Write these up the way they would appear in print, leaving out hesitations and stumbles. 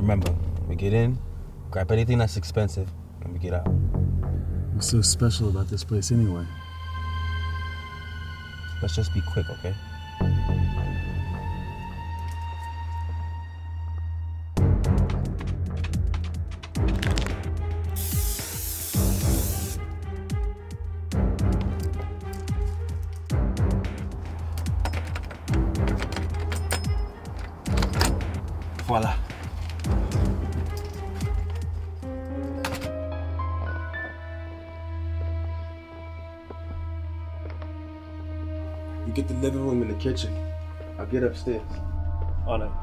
Remember, we get in, grab anything that's expensive, and we get out. What's so special about this place anyway? Let's just be quick, okay? Voila. You get the living room and the kitchen. I'll get upstairs. On it.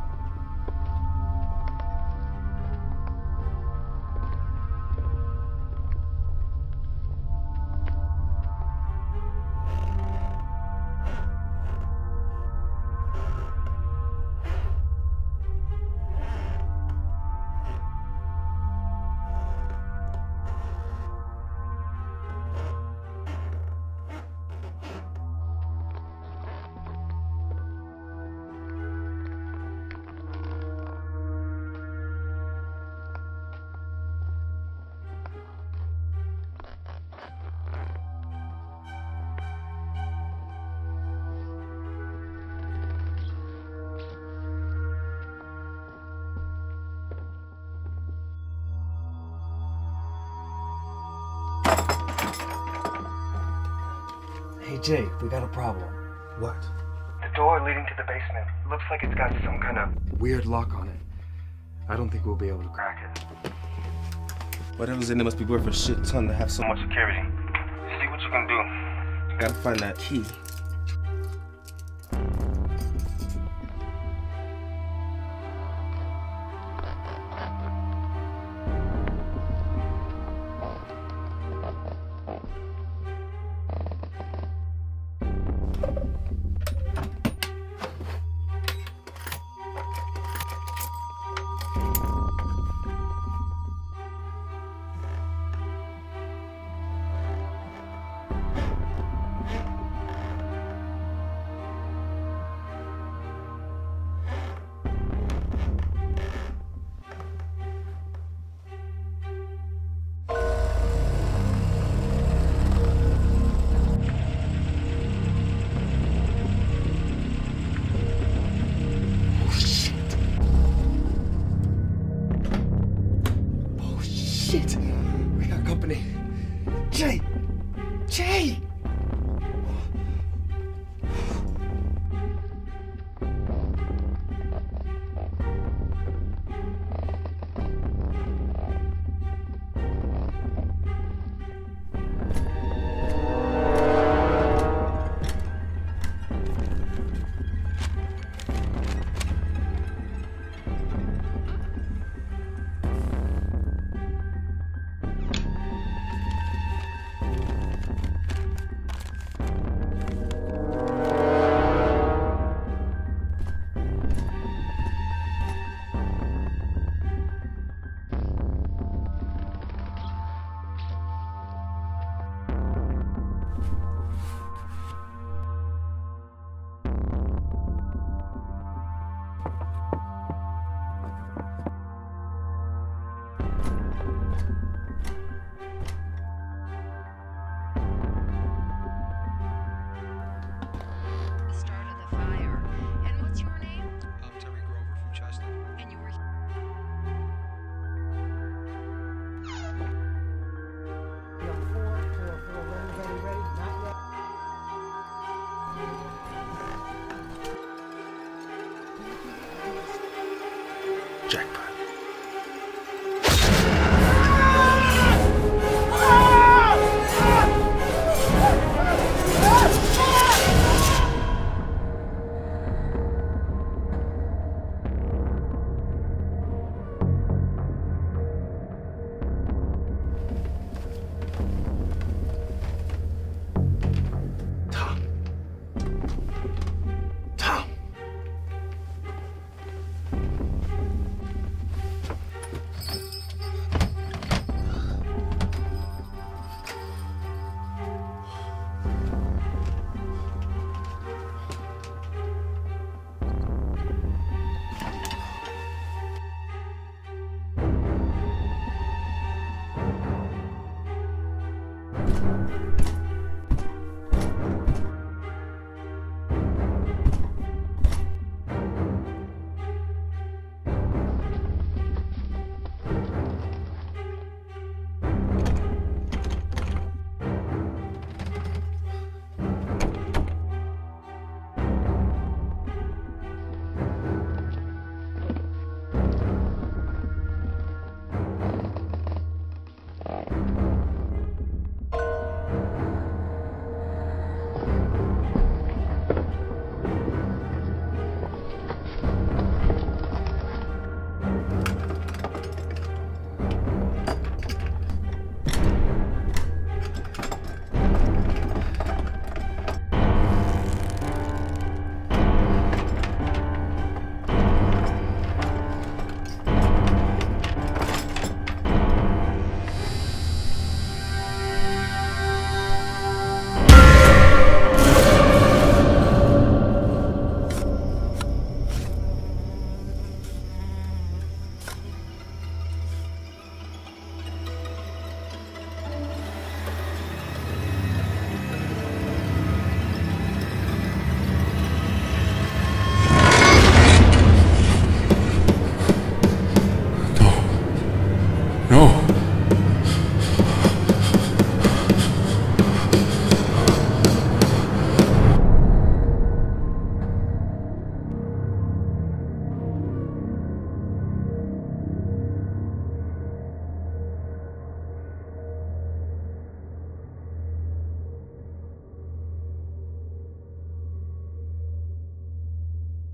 Hey Jay, we got a problem. What? The door leading to the basement looks like it's got some kind of weird lock on it. I don't think we'll be able to crack it. Whatever's in there must be worth a shit ton to have so much security. See what you can do. Gotta find that key. Shit! We got company. Jay! Jay! Jackpot.